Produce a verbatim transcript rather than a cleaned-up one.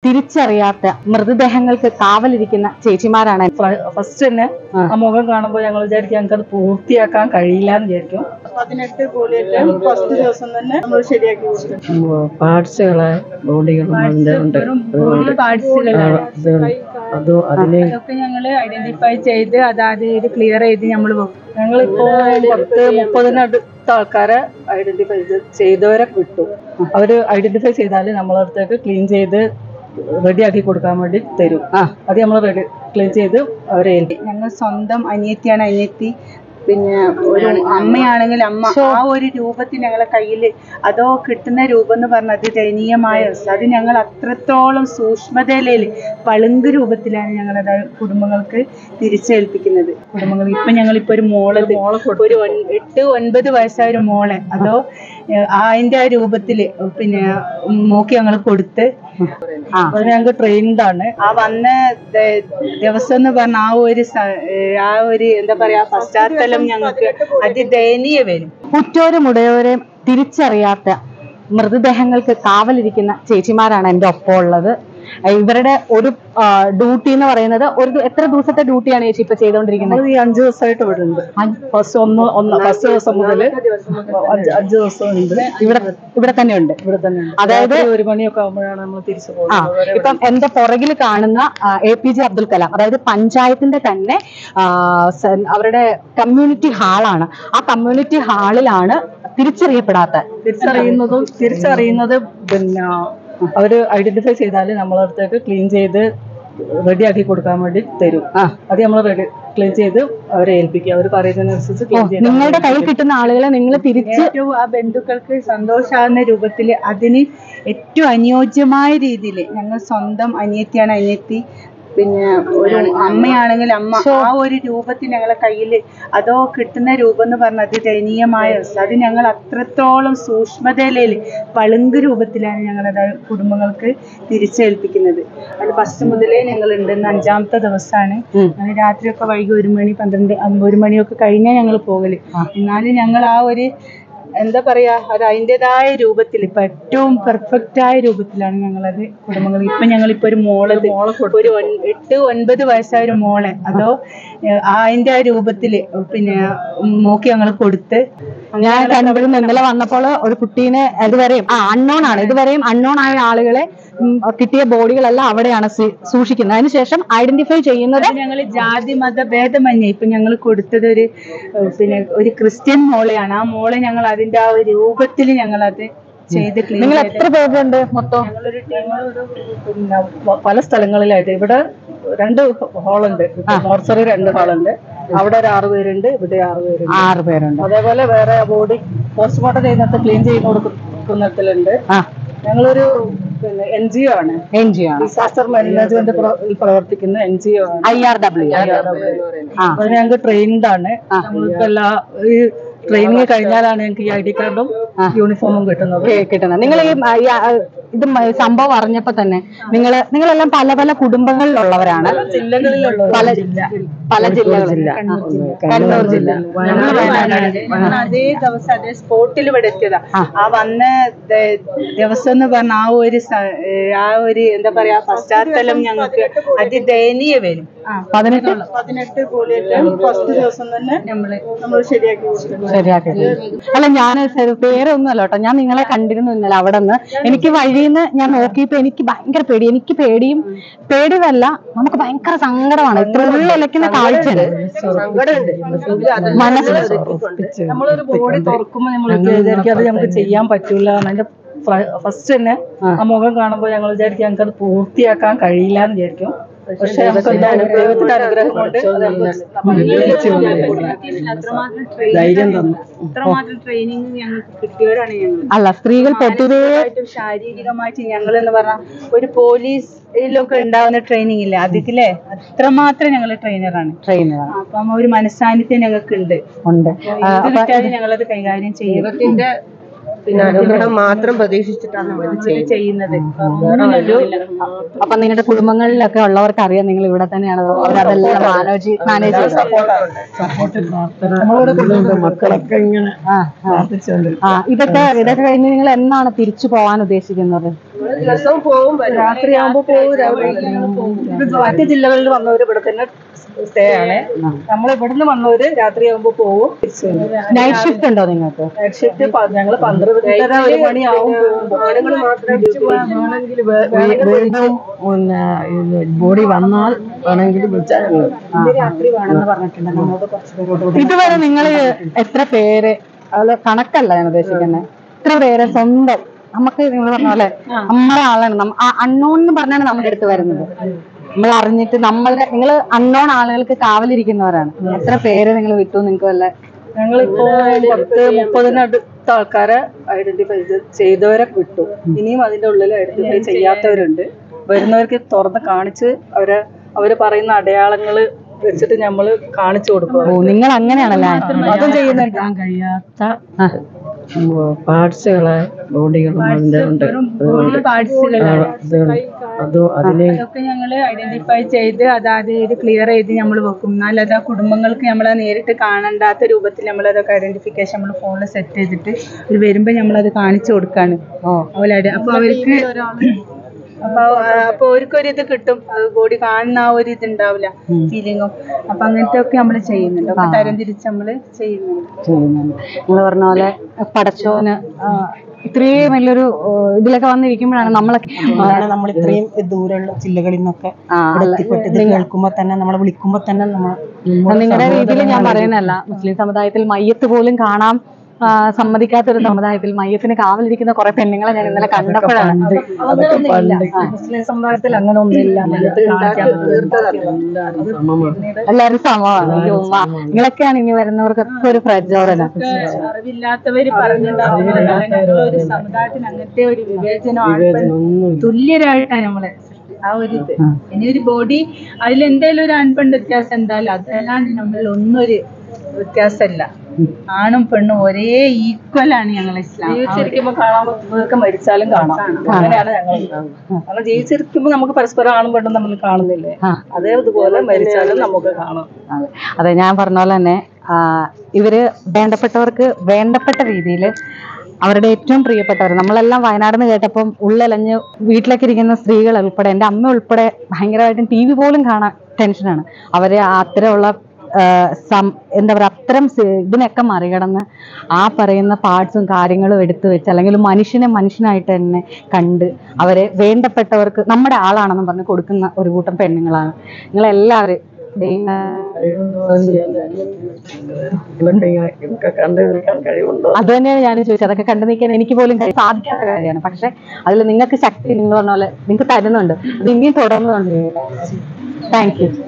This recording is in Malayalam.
തിരിച്ചറിയാത്ത മൃതദേഹങ്ങൾക്ക് കാവലിരിക്കുന്ന ചേച്ചിമാരാണ്. ഫസ്റ്റ് തന്നെ ആ മുഖം കാണുമ്പോൾ ഞങ്ങൾ വിചാരിക്കും ഞങ്ങൾക്ക് അത് പൂർത്തിയാക്കാൻ കഴിയില്ല എന്ന് വിചാരിക്കും. പതിനെട്ട് കോടിയൊക്കെ ഫസ്റ്റ് ദിവസം തന്നെ നമ്മൾ ശരിയാക്കി കൊടുക്കും. പാർട്സുകളെ ബോഡികളും അതൊക്കെ ഞങ്ങള് ഐഡന്റിഫൈ ചെയ്ത് അതായത് ക്ലിയർ ചെയ്ത് നമ്മൾ ഞങ്ങളിപ്പോ പത്ത് മുപ്പതിനടുത്ത ആൾക്കാരെ ഐഡന്റിഫൈ ചെയ്തവരെ കിട്ടും. അവര് ഐഡന്റിഫൈ ചെയ്താല് നമ്മളടുത്തേക്ക് ക്ലീൻ ചെയ്ത് റെഡിയാക്കി കൊടുക്കാൻ വേണ്ടി തരും. അത് നമ്മൾ റെഡി ക്ലീൻ ചെയ്ത് അവരെ ഏൽപ്പിക്കും. ഞങ്ങൾ സ്വന്തം അനിയത്തിയാണ് അനിയത്തി, പിന്നെ ഒരു അമ്മയാണെങ്കിൽ അമ്മ. ആ ഒരു രൂപത്തിൽ ഞങ്ങളെ കയ്യിൽ അതോ കിട്ടുന്ന രൂപം എന്ന് പറഞ്ഞത് ദയനീയമായ അവസ്ഥ. അത് ഞങ്ങൾ അത്രത്തോളം സൂക്ഷ്മതയിൽ പളുങ്ക് രൂപത്തിലാണ് ഞങ്ങളത് കുടുംബങ്ങൾക്ക് തിരിച്ചേൽപ്പിക്കുന്നത്. കുടുംബങ്ങൾ ഇപ്പൊ ഞങ്ങളിപ്പോ ഒരു മോള് ഒരു എട്ട് ഒൻപത് വയസ്സായ ഒരു മോളെ അതോ അതിന്റെ ആ രൂപത്തില് പിന്നെ നോക്കി ഞങ്ങൾ കൊടുത്ത് ഞങ്ങൾക്ക് ട്രെയിൻഡ് ആണ്. ആ വന്ന ദിവസം എന്ന് പറഞ്ഞ ആ ഒരു ആ ഒരു എന്താ പറയാ പശ്ചാത്തലം ഞങ്ങൾക്ക് അതിദയനീയ വരും. ഉറ്റോരും ഉടയോരെയും തിരിച്ചറിയാത്ത മൃതദേഹങ്ങൾക്ക് കാവലിരിക്കുന്ന ചേച്ചിമാരാണ് എൻ്റെ ഒപ്പം ഉള്ളത്. ഇവരുടെ ഒരു ഡ്യൂട്ടി എന്ന് പറയുന്നത് ഒരു എത്ര ദിവസത്തെ ഡ്യൂട്ടിയാണ് ചേച്ചി ഇപ്പൊ ചെയ്തുകൊണ്ടിരിക്കുന്നത്? ഈ അഞ്ചു ദിവസമായിട്ട് ഇവിടെ ഉണ്ട്. ഫസ്റ്റ് ഒന്ന് ഒന്ന് ഫസ്റ്റ് ദിവസം മുതൽ അഞ്ചു ദിവസം ഉണ്ട്. ഇവിടെ ഇവിടെ തന്നെ ഉണ്ട്. ഇവിടെ തന്നെ അതായത് ഒരു മണിയൊക്കെ ആകുമ്പോഴാണ് നമ്മൾ തിരിച്ചു പോകുന്നത്. ഇപ്പം എന്റെ പുറകിൽ കാണുന്ന A P J Abdul Kalam, അതായത് പഞ്ചായത്തിന്റെ തന്നെ അവരുടെ കമ്മ്യൂണിറ്റി ഹാളാണ്. ആ കമ്മ്യൂണിറ്റി ഹാളിലാണ് തിരിച്ചറിയപ്പെടാത്ത തിരിച്ചറിയുന്നതും തിരിച്ചറിയുന്നത് പിന്നെ അവര് ഐഡന്റിഫൈ ചെയ്താല് നമ്മളടുത്തേക്ക് ക്ലീൻ ചെയ്ത് റെഡിയാക്കി കൊടുക്കാൻ വേണ്ടി തരും. അത് നമ്മൾ റെഡി ക്ലീൻ ചെയ്ത് അവരെ ഏൽപ്പിക്കുക. അവർ പറയുന്നതിനനുസരിച്ച് ക്ലീൻ ചെയ്ത് നിങ്ങളുടെ കയ്യിൽ കിട്ടുന്ന ആളുകളെ നിങ്ങൾ തിരിച്ച് ഏറ്റവും ആ ബന്ധുക്കൾക്ക് സന്തോഷാകുന്ന രൂപത്തിൽ അതിന് ഏറ്റവും അനുയോജ്യമായ രീതിയിൽ ഞങ്ങൾ സ്വന്തം അനിയത്തിയാണ് അനിയത്തി, പിന്നെ ഒരു അമ്മയാണെങ്കിൽ അമ്മ. ആ ഒരു രൂപത്തിൽ ഞങ്ങളെ കയ്യിൽ അതോ കിട്ടുന്ന രൂപം എന്ന് പറഞ്ഞത് ദയനീയമായ അവസ്ഥ. അത് ഞങ്ങൾ അത്രത്തോളം സൂക്ഷ്മതയിൽ പളുങ്ക് രൂപത്തിലാണ് ഞങ്ങളത് കുടുംബങ്ങൾക്ക് തിരിച്ചേൽപ്പിക്കുന്നത്. അത് ഫസ്റ്റ് മുതലേ ഞങ്ങൾ ഉണ്ടെന്ന് അഞ്ചാമത്തെ ദിവസമാണ്. രാത്രിയൊക്കെ വൈകി ഒരു മണി പന്ത്രണ്ട് ഒരു മണിയൊക്കെ കഴിഞ്ഞാൽ ഞങ്ങൾ പോകല്. എന്നാലും ഞങ്ങൾ ആ ഒരു എന്താ പറയാ അത് അതിൻ്റെതായ രൂപത്തിൽ ഇപ്പൊ ഏറ്റവും പെർഫെക്റ്റ് ആയ രൂപത്തിലാണ് ഞങ്ങളത് കുടുംബങ്ങൾ. ഇപ്പൊ ഞങ്ങളിപ്പോ ഒരു മോള് ഒരു എട്ട് ഒൻപത് വയസ്സായ ഒരു മോളെ അതോ അതിന്റെ ആ രൂപത്തില് പിന്നെ നോക്കി ഞങ്ങൾ കൊടുത്ത്. ഞാൻ കണ്ടിരുന്നു ഇന്നലെ വന്നപ്പോൾ ഒരു കുട്ടീനെ ഇതുവരെയും ആ അൺനോൺ ആണ് ഇതുവരെയും അൺനോൺ ആയ ആളുകളെ കിട്ടിയ ബോഡികളെല്ലാം അവിടെയാണ് സൂക്ഷിക്കുന്നത്. അതിനുശേഷം ഐഡന്റിഫൈ ചെയ്യുന്നത് ഞങ്ങൾ ജാതി മത ഭേദമന്യേ ഇപ്പൊ ഞങ്ങൾ കൊടുത്തത് ഒരു പിന്നെ ഒരു ക്രിസ്ത്യൻ മോളെയാണ്. ആ മോളെ ഞങ്ങൾ അതിന്റെ ആ ഒരു രൂപത്തിൽ ഞങ്ങളത് ചെയ്ത് ക്ലീൻ. നിങ്ങൾ എത്ര പേരുണ്ട് മൊത്തം? ഞങ്ങളൊരു ടീം പിന്നെ പല സ്ഥലങ്ങളിലായിട്ട് ഇവിടെ രണ്ട് ഹാളുണ്ട്. മോർച്ചറി രണ്ട് ഹാളുണ്ട്. അവിടെ ഒരു ആറ് പേരുണ്ട്, ഇവിടെ ആറ് പേരുണ്ട് ആറ് പേരുണ്ട് അതേപോലെ വേറെ ബോഡി പോസ്റ്റ്മോർട്ടം ചെയ്യുന്നിടത്ത് ക്ലീൻ ചെയ്ത് കൊടുക്കുന്നിടത്തിലുണ്ട്. ഞങ്ങളൊരു പിന്നെ എൻ ജി ഒ ആണ്. എൻ ജി ഒ ആണ് ഡിസാസ്റ്റർ മാനേജ്മെന്റ് പ്രവർത്തിക്കുന്ന എൻ ജി ഒ ആണ്. I R W. അത് ഞങ്ങൾക്ക് ട്രെയിൻഡ് ആണ്. നമ്മളിപ്പോ എല്ലാ ഈ ട്രെയിനിങ് കഴിഞ്ഞാലാണ് ഞങ്ങൾക്ക് ഈ ഐ ഡി കാർഡും യൂണിഫോമും കിട്ടുന്നത് കിട്ടുന്നത് നിങ്ങൾ ഈ ഇത് സംഭവം അറിഞ്ഞപ്പോ തന്നെ നിങ്ങൾ നിങ്ങളെല്ലാം പല പല കുടുംബങ്ങളിലുള്ളവരാണ്. ജില്ലകളിലുള്ള പല പല ജില്ലകളില്ല. കണ്ണൂർ ജില്ല. അതേ ദിവസം അതേ സ്പോട്ടിൽ ഇവിടെ എത്തിയതാ. ആ വന്ന ദിവസം എന്ന് പറഞ്ഞ ആ ഒരു ആ ഒരു എന്താ പറയാ പശ്ചാത്തലം ഞങ്ങൾക്ക് അതിദയനീയ വരും. പതിനെട്ട് പതിനെട്ട് കോടിയൊക്കെ ഫസ്റ്റ് ദിവസം തന്നെ നമ്മള് നമ്മൾ ശരിയാക്കി കൊടുക്കും. ശരിയാക്കി. അല്ല ഞാൻ വേറെ ഒന്നുമല്ല കേട്ടോ, ഞാൻ നിങ്ങളെ കണ്ടിരുന്നു ഇന്നലെ അവിടെ നിന്ന്. എനിക്ക് വഴിന്ന് ഞാൻ നോക്കിയപ്പോ എനിക്ക് ഭയങ്കര പേടി. എനിക്ക് പേടിയും പേടിയല്ല, നമുക്ക് ഭയങ്കര സങ്കടമാണ്. ഇത്ര ഉള്ളിലക്കുന്ന കാഴ്ചയാണ്. നമ്മളൊരു ബോഡി തുറക്കുമ്പോ നമ്മൾ വിചാരിക്കും അത് നമുക്ക് ചെയ്യാൻ പറ്റൂല. അതിന്റെ ഫസ്റ്റ് തന്നെ ആ മുഖം കാണുമ്പോൾ ഞങ്ങൾ വിചാരിക്കും ഞങ്ങൾക്ക് അത് പൂർത്തിയാക്കാൻ കഴിയില്ല എന്ന് വിചാരിക്കും. പക്ഷെ ദൈവത്തിന്റെ അനുഗ്രഹം കൊണ്ട് ട്രെയിനിങ് ഞങ്ങൾക്ക് കിട്ടിയവരാണ് ഞങ്ങൾ. അല്ല സ്ത്രീകൾ പൊതുവേ ശാരീരികമായിട്ട് ഞങ്ങൾ എന്ന് പറഞ്ഞാൽ ഒരു പോലീസിലൊക്കെ ഉണ്ടാവുന്ന ട്രെയിനിങ് ഇല്ല അതിലെ അത്രമാത്രം ഞങ്ങൾ ട്രെയിനറാണ്. ട്രെയിനറാണ്. അപ്പം ഒരു മനസ്സാന്നിധ്യം ഞങ്ങൾക്ക് ഉണ്ട് ഉണ്ട് ഞങ്ങളത് കൈകാര്യം ചെയ്യുന്നതിന്റെ പിന്നെ അനുഗ്രഹം മാത്രം പ്രതീക്ഷിച്ചിട്ടാണ് നമ്മൾ ചെയ്യുന്നത്. അപ്പൊ നിങ്ങളുടെ കുടുംബങ്ങളിലൊക്കെ ഉള്ളവർക്ക് അറിയാം നിങ്ങൾ ഇവിടെ തന്നെയാണ് അവരതെല്ലാം മാനേജ് മാനേജ് മക്കളൊക്കെ ഇങ്ങനെ ആ ഇതൊക്കെ ഇതൊക്കെ കഴിഞ്ഞ് നിങ്ങൾ എന്നാണ് തിരിച്ചു പോകാൻ ഉദ്ദേശിക്കുന്നത്? ദിവസവും പോവും വരും. രാത്രിയാകുമ്പോ പോകും. മറ്റു ജില്ലകളിൽ വന്നവര് ഇവിടെ തന്നെ സ്റ്റേ ആണ്. നമ്മൾ ഇവിടുന്ന് വന്നവര് രാത്രിയാകുമ്പോ പോകും. നൈറ്റ് ഷിഫ്റ്റ് ഉണ്ടോ നിങ്ങൾക്ക്? നൈറ്റ് ഷിഫ്റ്റ് ഞങ്ങള് പന്ത്രണ്ടര ഒരു മണിയാവും ബോഡി വന്നാൽ വേണമെങ്കിൽ വിളിച്ചാൽ രാത്രി വേണമെന്ന് പറഞ്ഞിട്ടുണ്ട്. നമ്മളോട് കുറച്ച് പേരോട് ഇതുവരെ നിങ്ങൾ എത്ര പേര്, അത് കണക്കല്ല ഞാൻ ഉദ്ദേശിക്കുന്നത്, എത്ര പേര് സ്വന്തം നമുക്ക് നിങ്ങൾ പറഞ്ഞ പോലെ നമ്മളെ ആളാണ് അൺനോൺ എന്ന് പറഞ്ഞാണ് നമ്മുടെ അടുത്ത് വരുന്നത്. നമ്മൾ അറിഞ്ഞിട്ട് നമ്മളുടെ നിങ്ങൾ അൺനോൺ ആളുകൾക്ക് കാവലിരിക്കുന്നവരാണ്. എത്ര പേര് നിങ്ങൾ വിട്ടു നിങ്ങൾക്ക് വല്ല? ഞങ്ങളിപ്പോ പത്ത് മുപ്പതിനടുത്ത ആൾക്കാരെ ഐഡന്റിഫൈ ചെയ്തവരെ വിട്ടു. ഇനിയും അതിന്റെ ഉള്ളിൽ ഐഡന്റിഫൈ ചെയ്യാത്തവരുണ്ട്. വരുന്നവർക്ക് തുറന്ന് കാണിച്ച് അവരെ അവര് പറയുന്ന അടയാളങ്ങള് വെച്ചിട്ട് നമ്മള് കാണിച്ചു കൊടുക്കും. നിങ്ങൾ അങ്ങനെയാണല്ലേ? അതും ചെയ്യുന്നുണ്ട്. കഴിയാത്ത പാർട്സുകളെ ബോഡികളും അതിന്റെ ഉണ്ട്. അതോ അതിനെ അതൊക്കെ ഞങ്ങൾ ഐഡന്റിഫൈ ചെയ്ത് അതായത് ഇത് ക്ലിയർ ചെയ്ത് നമ്മൾ വെക്കും. എന്നാൽ അത് ആ കുടുംബങ്ങൾക്ക് നമ്മളെ നേരിട്ട് കാണണ്ടാത്ത രൂപത്തിൽ നമ്മളതൊക്കെ ഐഡന്റിഫിക്കേഷൻ നമ്മൾ ഫോണിൽ സെറ്റ് ചെയ്തിട്ട് ഒരു വരുമ്പോ നമ്മളത് കാണിച്ചു കൊടുക്കാണ്. അവരുടെ അപ്പൊ അവർക്ക് അപ്പൊ അപ്പൊ അവർക്കൊരു ഇത് കിട്ടും. അത് ബോഡി കാണുന്ന ആ ഒരു ഇത് ഉണ്ടാവില്ല, ഫീലിങ്ങും. അപ്പൊ അങ്ങനത്തെ ഒക്കെ നമ്മൾ ചെയ്യുന്നുണ്ട്. ഒക്കെ തരം തിരിച്ച് നമ്മള് ചെയ്യുന്നുണ്ട് ചെയ്യുന്നുണ്ട് നിങ്ങൾ പറഞ്ഞ പോലെ പടച്ചോന് ഇത്രയും വലിയൊരു ഇതിലൊക്കെ വന്നിരിക്കുമ്പോഴാണ് നമ്മളൊക്കെ നമ്മൾ ഇത്രയും ദൂരമുള്ള ജില്ലകളിൽ നിന്നൊക്കെ എത്തിപ്പെട്ടത് കേൾക്കുമ്പോ തന്നെ നമ്മളെ വിളിക്കുമ്പോ തന്നെ നമ്മൾ നിങ്ങളുടെ രീതിയിൽ ഞാൻ പറയുന്നല്ല, മുസ്ലിം സമുദായത്തിൽ മയ്യത്ത് പോലും കാണാൻ സമ്മതിക്കാത്തൊരു സമുദായത്തിൽ മയ്യത്തിന് കാവലിരിക്കുന്ന കുറെ പെണ്ണുങ്ങളെ ഞാൻ ഇന്നലെ കണ്ടപ്പോഴാണ്. മുസ്ലിം സമുദായത്തിൽ അങ്ങനെ ഒന്നുമില്ല. എല്ലാവരും സമമാണ്. നിങ്ങളൊക്കെയാണ് ഇനി വരുന്നവർക്കൊക്കെ ഒരു പ്രചോദനം. അറിവില്ലാത്തവര് പറഞ്ഞിട്ടുണ്ടാവുന്ന ഒരു സമുദായത്തിന് അങ്ങനത്തെ ഒരു വിവേചനം തുല്യരായിട്ടാണ് നമ്മള് ആ ഒരു ഇത്. ഇനി ഒരു ബോഡി അതിലെന്തെങ്കിലും ഒരു ആൺപെണ്ണ് വ്യത്യാസം എന്തായാലും അതല്ലാണ്ട് നമ്മൾ ഒന്നൊരു വ്യത്യാസമല്ല. ആണും പെണ്ണും ഒരേ ഈക്വൽ ആണ് ഞങ്ങൾ ഇസ്ലാം. ജീവിച്ചിരിക്കുമ്പോ കാണാൻ മരിച്ചാലും കാണാം. അങ്ങനെയാണ് ഞങ്ങൾ. കാരണം ജീവിച്ചിരിക്കുമ്പോ നമുക്ക് പരസ്പരം ആണും പെണ്ണും നമ്മൾ കാണുന്നില്ലേ, അതേതുപോലെ മരിച്ചാലും നമുക്ക് കാണാം. അതെ, ഞാൻ പറഞ്ഞ പോലെ തന്നെ ഇവര് വേണ്ടപ്പെട്ടവർക്ക് വേണ്ടപ്പെട്ട രീതിയിൽ അവരുടെ ഏറ്റവും പ്രിയപ്പെട്ടവർ, നമ്മളെല്ലാം വയനാട് നിന്ന് കേട്ടപ്പം ഉള്ളലഞ്ഞ് വീട്ടിലേക്ക് ഇരിക്കുന്ന സ്ത്രീകൾ ഉൾപ്പെടെ, എൻ്റെ അമ്മ ഉൾപ്പെടെ ഭയങ്കരമായിട്ടും ടി വി പോലും കാണാൻ ടെൻഷനാണ്. അവരെ അത്തരമുള്ള എന്താ പറയുക അത്തരം ഇതിനൊക്കെ മറികടന്ന് ആ പറയുന്ന പാർട്സും കാര്യങ്ങളും എടുത്തു വെച്ച് അല്ലെങ്കിൽ മനുഷ്യനെ മനുഷ്യനായിട്ട് തന്നെ കണ്ട് അവരെ വേണ്ടപ്പെട്ടവർക്ക് നമ്മുടെ ആളാണെന്ന് പറഞ്ഞ് കൊടുക്കുന്ന ഒരു കൂട്ടം പെണ്ണുങ്ങളാണ് നിങ്ങളെല്ലാവരും. അത് തന്നെയാണ് ഞാൻ ചോദിച്ചത്. അതൊക്കെ കണ്ടു നിൽക്കാൻ എനിക്ക് പോലും സാധിക്കാത്ത കാര്യമാണ്. പക്ഷെ അതിൽ നിങ്ങൾക്ക് ശക്തി നിങ്ങൾ പറഞ്ഞ പോലെ നിങ്ങൾക്ക് തരുന്നുണ്ട്. അത് ഇനിയും തുടർന്നുകൊണ്ട്. Thank you.